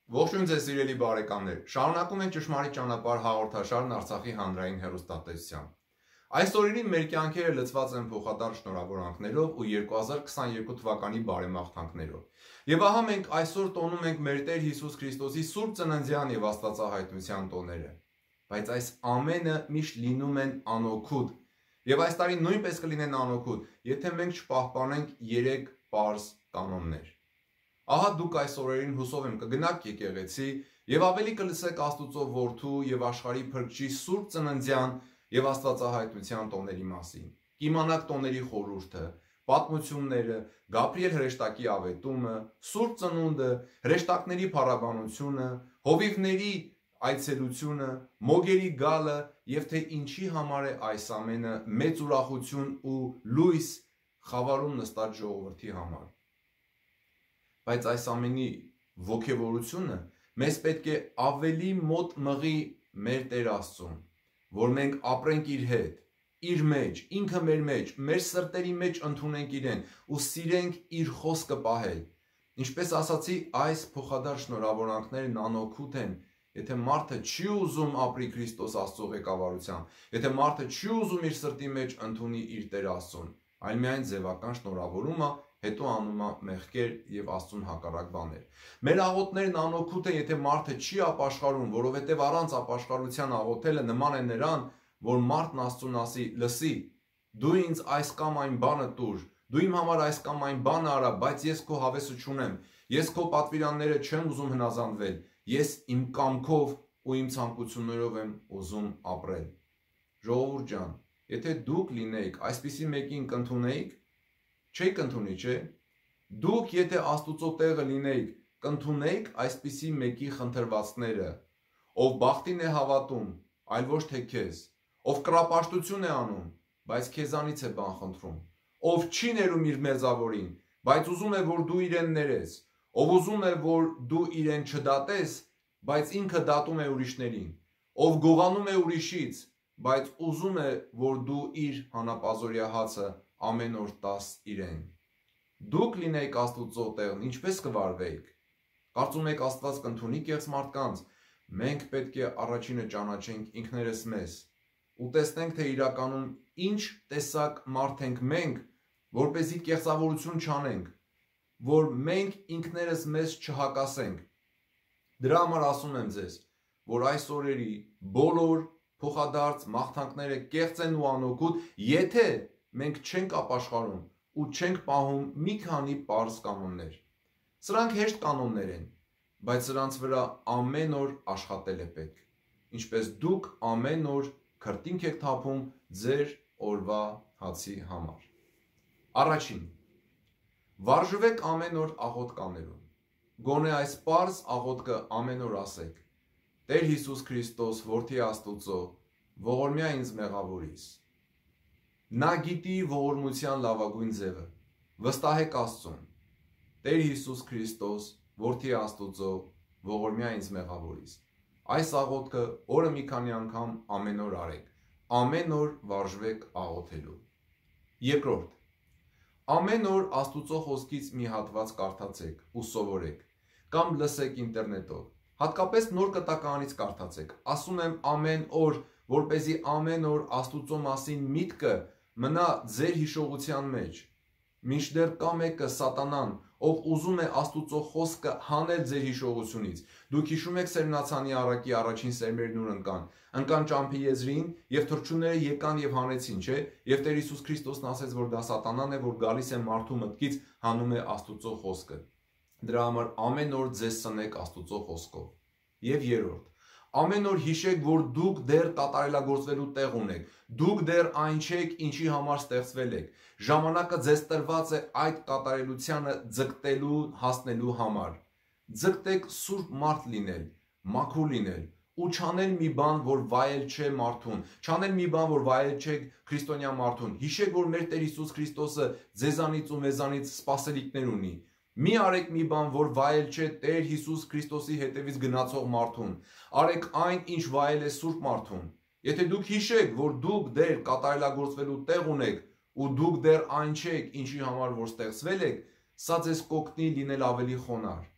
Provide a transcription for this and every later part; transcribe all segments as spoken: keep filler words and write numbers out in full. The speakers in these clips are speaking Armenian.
Ողջույն ձեզ սիրելի բարեկամներ, շարունակում ենք ճշմարիտ ճանապարհ հաղորդաշարն Արցախի հանրային հեռուստատեսությամբ։ Այս օրերին մեր կյանքերը լցված են փոխադարձ շնորհավորանքներով ու երկու հազար քսաներկու թվականի բարեմաղթանքներով։ Եվ ահա մենք այսօր տոնում ենք մեր Տեր Հիսուս Քրիստոսի Սուրբ Ծննդյան եւ Աստվածահայտության տոները։ Բայց այս ամենը միշտ լինում են անօգուտ, եւ այս տարի նույնպես կլինեն անօգուտ, եթե մենք չպահպանենք երեք պարզ կանոններ։ Ահա դուք այս օրերին հուսով եմ կգնաք եկեղեցի եւ ավելի կլսեք Աստուծո որդու եւ աշխարհի փրկչի Սուրբ Ծննդյան եւ Աստվածահայտության տոների մասին։ Կիմանաք տոների խորհուրդը, պատմությունները, Գաբրիել հրեշտակի ավետումը, Սուրբ Ծնունդը, հրեշտակների փառաբանությունը, հովիվների այցելությունը, մոգերի գալը եւ թե ինչի համար է այս ամենը մեծ ուրախություն ու լույս խավարում նստած ժողովրդի համար։ Բայց այս ամենի ոգևորությունը մեզ պետք է ավելի մոտ մղի մեր Տեր Աստծուն, որ մենք ապրենք իր հետ, իր մեջ, ինքը մեր մեջ, մեր սրտերի մեջ ընդունենք իրեն ու սիրենք իր խոսքը պահել։ Ինչպես ասացի, այս փոխադարձ շնորհավորանքներն անօգուտ են, եթե մարդը չի ուզում ապրի Քրիստոս Աստծո ղեկավարությամբ, եթե մարդը չի ուզում իր սրտի մեջ ընդունի իր Տեր Աստծուն, այլ միայն ձևական շնորհավորումը, հետո անում է մեղքեր եւ Աստծուն հակառակ բաներ։ Մեր աղոթներն անօգուտ են, եթե մարդը չի ապաշխարում, որովհետեւ առանց ապաշխարության աղոթելը նման է նրան, որ մարդն Աստծուն ասի. «Լսի, դու ինձ այս կամ այն բանը տուր, դու իմ համար այս կամ այն բանը արա, բայց ես քո հավեսը չունեմ, ես քո պատվիրանները չեմ ուզում հնազանդվել, ես իմ կամքով ու իմ ցանկություններով եմ ուզում ապրել»։ Ժողովուրդ ջան, եթե դուք լինեիք այսպիսի մեկին կընդունեիք, չէիք ընդունի, չէ՞։ Դուք եթե Աստուծո տեղը լինեիք, կընդունեիք այսպիսի մեկի խնդրվածքները, ով բախտին է հավատում, այլ ոչ թե քեզ, ով կռապաշտություն է անում, բայց քեզանից է բան խնդրում, ով չի ներում իր մերձավորին, բայց ուզում է, որ դու իրեն ներես, ով ուզում է, որ դու իրեն չդատես, բայց ինքը դատում է ուրիշներին, ով գողանում է ուրիշից, բայց ուզում է, որ դու իր հանապազորյա հացը ամեն օր տաս իրեն։ Դուք լինեիք Աստուծո տեղն, ինչպես կվարվեիք։ Կարծում եք Աստված կընդունի կեղծ մարդկանց։ Մենք պետք է առաջինը ճանաչենք ինքներս մեզ ու տեսնենք, թե իրականում ինչ տեսակ մարդ ենք մենք, որպեսզի կեղծավորություն չանենք, որ մենք ինքներս մեզ չհակասենք։ Դրա համար ասում եմ ձեզ, որ այս օրերի բոլոր փոխադարձ մաղթանքները կեղծ են ու անօգուտ, եթե մենք չենք ապաշխարում ու չենք պահում մի քանի պարզ կանոններ։ Սրանք հեշտ կանոններ են, բայց սրանց վրա ամեն օր աշխատել է պետք, ինչպես դուք ամեն օր քրտինք եք թափում ձեր օրվա հացի համար։ Առաջին, վարժվեք ամեն օր աղոթկաներում։ Գոնե այս պարզ աղոթքը ամեն օր ասեք. «Տեր Հիսուս Քրիստոս, որդի Աստուծո, ողորմյա ինձ մեղավորիս»։ Նա գիտի ողորմության լավագույն ձևը։ Վստահեք Աստծուն։ Տեր Հիսուս Քրիստոս, որդի Աստուծո, ողորմյա ինձ մեղավորիս։ Այս աղոթքը օրը մի քանի անգամ ամեն օր արեք։ Ամեն օր վարժվեք աղոթելու։ Երկրորդ, ամեն օր Աստուծո խոսքից մի հատված կարդացեք ու սովորեք, կամ լսեք ինտերնետով։ Հատկապես նոր կտականից կարդացեք։ Ասում եմ ամեն օր, որպեսզի ամեն օր Աստուծո մասին միտքը մնա ձեր հիշողության մեջ։ Մինչդեռ կա մեկը սատանան, ով ուզում է Աստուծո խոսքը հանել ձեր հիշողությունից։ Դուք հիշում եք Սերմնացանի առակի առաջին սերմերն ուր ընկան։ Ընկան ճամփի եզրին եւ թռչունները եկան եւ հանեցին, չէ՞։ Եվ Տեր Հիսուս Քրիստոսն ասեց, որ դա սատանան է, որ գալիս է մարդու մտքից, հանում է Աստուծո խոսքը։ Դրա համար ամեն օր ձեզ սնեք Աստուծո խոսքով։ Եվ երրորդ, ամեն օր հիշեք, որ դուք դեռ կատարելագործվելու տեղ ունեք, դուք դեռ այն չեք, ինչի համար ստեղծվել եք։ Ժամանակը ձեզ տրված է այդ կատարելությանը ձգտելու, հասնելու համար։ Ձգտեք սուրբ մարդ լինել, մաքուր լինել ու չանել մի բան, որ վայել չէ մարդուն, չանել մի բան, որ վայել չէ քրիստոնյա մարդուն։ Հիշեք, որ մեր Տեր Հիսուս Քրիստոսը ձեզանից ու մեզանից սպասելիքներ ունի։ Մի արեք մի բան, որ վայել չէ Տեր Հիսուս Քրիստոսի հետևից գնացող մարդուն։ Արեք այն, ինչ վայել է սուրբ մարդուն։ Եթե դուք հիշեք, որ դուք դեռ կատարելագործվելու տեղ ունեք ու դուք դեռ այն չեք, ինչի համար որ ստեղծվել եք, սա ձեզ կօգնի լինել ավելի խոնարհ։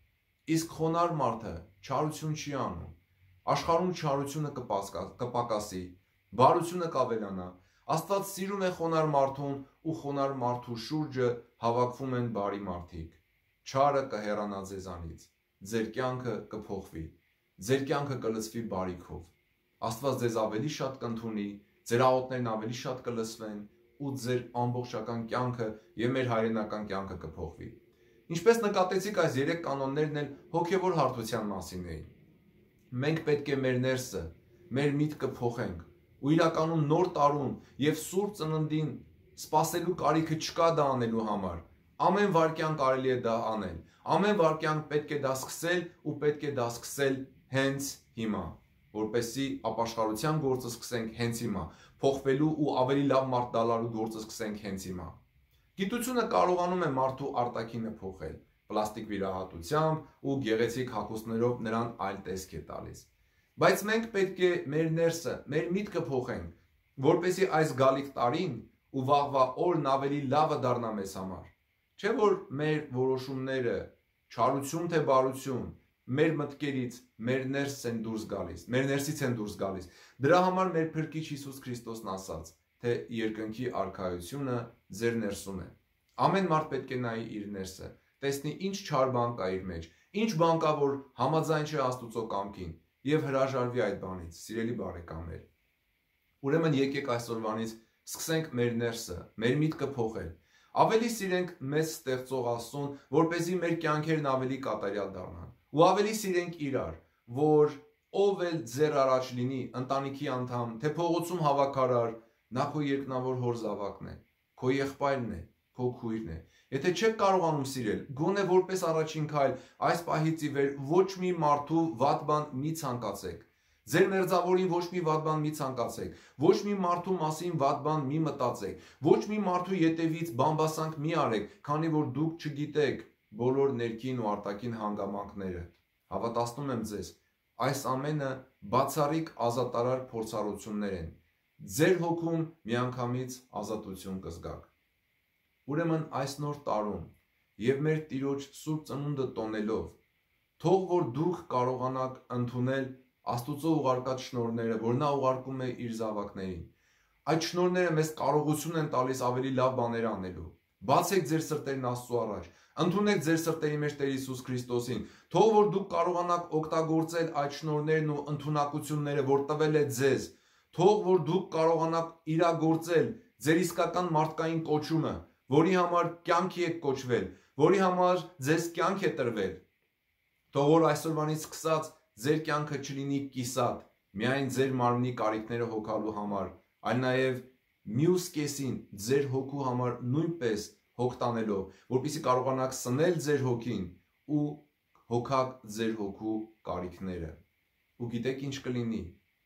Իսկ խոնար մարդը չարություն չի անում։ Աշխարհում չարությունը կպակասի, բարությունը կավելանա։ Աստված սիրում է խոնար մարդուն ու խոնար մարդու շուրջը հավաքվում են բարի մարդիկ։ Չարը կհեռանա ձեզանից, ձեր կյանքը կփոխվի, ձեր կյանքը կլցվի բարիքով։ Աստված ձեզ ավելի շատ կընդունի, ձեր աղոթներն ավելի շատ կլսվեն ու ձեր ամբողջական կյանքը եւ մեր հայրենական կյանքը կփոխվի։ Ինչպես նկատեցիք, այս երեք կանոններն էլ հոգեվոր հարթության մասին էին։ Մենք պետք է մեր ներսը, մեր միտքը փոխենք ու իրականում նոր տարում եւ սուրբ ծննդին սпасելու կարիքը չկա դա անելու համար։ Ամեն վարքյան կարելի է դա անել։ Ամեն վարքյան պետք է դա սկսել ու պետք է դա սկսել հենց հիմա, որպեսզի ապաշխարության գործը սկսենք հենց հիմա, փոխվելու ու ավելի լավ մարդ դառնալու գործը սկսենք հենց հիմա։ Գիտությունը կարողանում է մարդու արտաքինը փոխել, պլաստիկ վիրահատությամբ ու գեղեցիկ հագուստներով նրան այլ տեսք է տալիս։ Բայց մենք պետք է մեր ներսը, մեր միտքը փոխենք, որպեսզի այս գալիք տարին ու վաղվա օրն ավելի լավը դառնա մեզ համար։ Չէ՞ որ մեր որոշումները, չարություն թե բարություն, մեր մտքերից, մեր ներսից են դուրս գալիս, մեր ներսից են դուրս գալիս։ Դրա համար մեր Փրկիչ Հիսուս Քրիստոսն ասաց, թե երկնքի արքայությունը ձեր ներսում է։ Ամեն մարդ պետք է նայի իր ներսը, տեսնի ինչ չար բան կա իր մեջ, ինչ բան կա, որ համաձայն չէ Աստուծո կամքին, եւ հրաժարվի այդ բանից, սիրելի բարեկամներ։ Ուրեմն եկեք այսօրվանից սկսենք մեր ներսը, մեր միտքը փոխել։ Ավելի սիրենք մեզ ստեղծող Աստծուն, որպեսզի մեր կյանքերն ավելի կատարյալ դառնան։ Ու ավելի սիրենք իրար, որ ով էլ ձեր առաջ լինի, ընտանիքի անդամ, թե փողոցում հավաքարար, նա քո երկնավոր հոր զավակն է, քո եղբայրն է, քո քույրն է։ Եթե չեք կարողանում սիրել, գոնե որպես առաջին քայլ այս պահից ի վեր ոչ մի մարդու վատ բան մի ցանկացեք։ Ձեր մերձավորին ոչ մի վատ բան մի ցանկացեք, ոչ մի մարդու մասին վատ բան մի մտածեք, ոչ մի մարդու ետևից բամբասանք մի արեք, քանի որ դուք չգիտեք բոլոր ներքին ու արտաքին հանգամանքները։ Հավատացնում եմ ձեզ, այս ամենը բացառիկ ազատարար փորձառություններ են։ Ձեր հոգում միանգամից ազատություն կզգաք։ Ուրեմն այս նոր տարում եւ մեր Տիրոջ Սուրբ Ծնունդը տոնելով, թող որ դուք կարողանաք ընդունել Աստուծո ուղարկած շնորհները, որ նա ուղարկում է իր զավակներին։ Այդ շնորհները մեզ կարողություն են տալիս ավելի լավ բաներ անելու։ Բացեք ձեր սրտերն Աստծո առաջ, ընդունեք ձեր սրտերի մեջ Տեր Հիսուս Քրիստոսին, թող որ դուք կարողանաք օգտագործել այդ շնորհներն ու ընդունակությունները, որ տվել է ձեզ, թող որ դուք կարողանաք իրագործել ձեր իսկական մարդկային կոչումը, որի համար կյանքի եք կոչվել, որի համար ձեզ կյանք է տրվել։ Թող որ այսօրվանից սկսած ձեր կյանքը չլինի կիսատ, միայն ձեր մարմնի կարիքները հոգալու համար, այլ նաև մյուս կեսին ձեր հոգու համար նույնպես հոգ տանելով, որպեսզի կարողանաք սնել ձեր հոգին ու հոգաք ձեր հոգու կարիքները։ Ու գիտեք ինչ կլինի։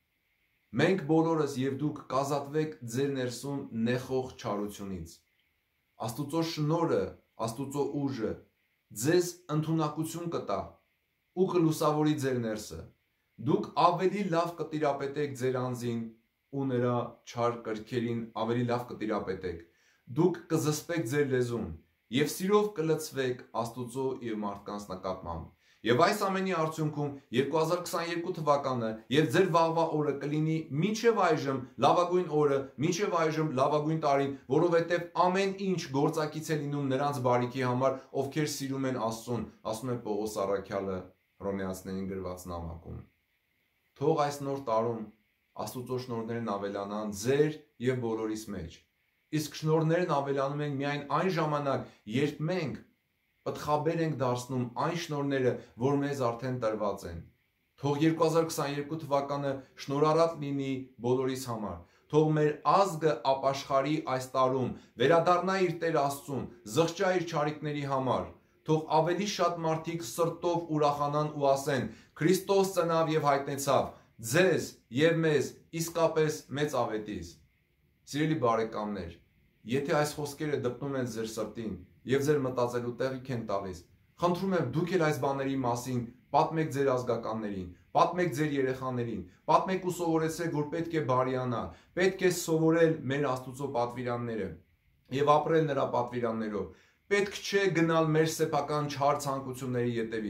Մենք բոլորս եւ դուք կազատվեք ձեր ներսում նեխող չարությունից։ Աստուծո շնորհը, Աստուծո ուժը ձեզ ընդունակություն կտա ու կլուսավորի ձեր ներսը։ Դուք ավելի լավ կտիրապետեք ձեր անձին ու նրա չար կրքերին ավելի լավ կտիրապետեք։ Դուք կզսպեք ձեր լեզուն եւ սիրով կլցվեք Աստուծո եւ մարդկանց նկատմամբ։ Եվ այս ամենի արդյունքում երկու հազար քսաներկու թվականը եւ ձեր վաղվա օրը կլինի մինչեւ այժմ լավագույն օրը, մինչեւ այժմ լավագույն տարին, որովհետեւ ամեն ինչ գործակից է լինում նրանց բարիքի համար, ովքեր սիրում են Աստծուն, ասում է Պողոս առաքյալը Հռոմեացիներին գրված նամակում։ Թող այս նոր տարում Աստուծո շնորհներն ավելանան ձեր եւ բոլորիս մեջ։ Իսկ շնորհներն ավելանում են միայն այն ժամանակ, երբ մենք պտղաբեր ենք դարձնում այն շնորհները, որ մեզ արդեն տրված են։ Թող երկու հազար քսաներկու թվականը շնորհառատ լինի բոլորիս համար։ Թող մեր ազգը ապաշխարի այս տարում, վերադառնա իր Տեր Աստծուն, զղջա իր չարիքների համար։ Թող ավելի շատ մարդիկ սրտով ուրախանան ու ասեն. Քրիստոս ծնավ եւ հայտնեցավ ձեզ եւ մեզ իսկապես մեծ ավետիս։ Սիրելի բարեկամներ, եթե այս խոսքերը դպնում են ձեր սրտին եւ ձեր մտածելու տեղիք են տալիս, խնդրում եմ դուք էլ այս բաների մասին պատմեք ձեր ազգականներին, պատմեք ձեր երեխաներին, պատմեք ու սովորեցրեք, որ պետք է բարիանա, պետք է սովորել մեր Աստուծո պատվիրանները եւ ապրել նրա պատվիրաններով։ Պետք չէ գնալ մեր սեփական չար ցանկությունների ետևից,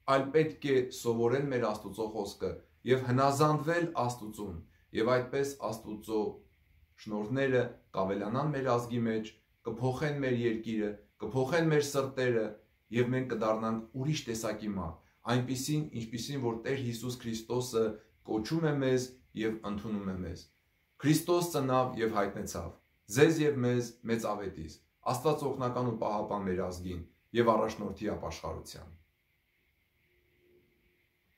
այլ պետք է սովորել մեր Աստուծո խոսքը եւ հնազանդվել Աստուծուն, եւ այդպես Աստուծո շնորհները կավելանան մեր ազգի մեջ, կփոխեն մեր երկիրը, կփոխեն մեր սրտերը եւ մենք կդառնանք ուրիշ տեսակի մարդ, այնպիսին, ինչպիսին որ Տեր Հիսուս Քրիստոսը կոչում է մեզ եւ ընդունում է մեզ։ Քրիստոս ծնավ եւ հայտնեցավ ձեզ եւ մեզ մեծ ավետիս, Աստված օգնական ու պահապան մեր ազգին եւ առաջնորդի ապաշխարության։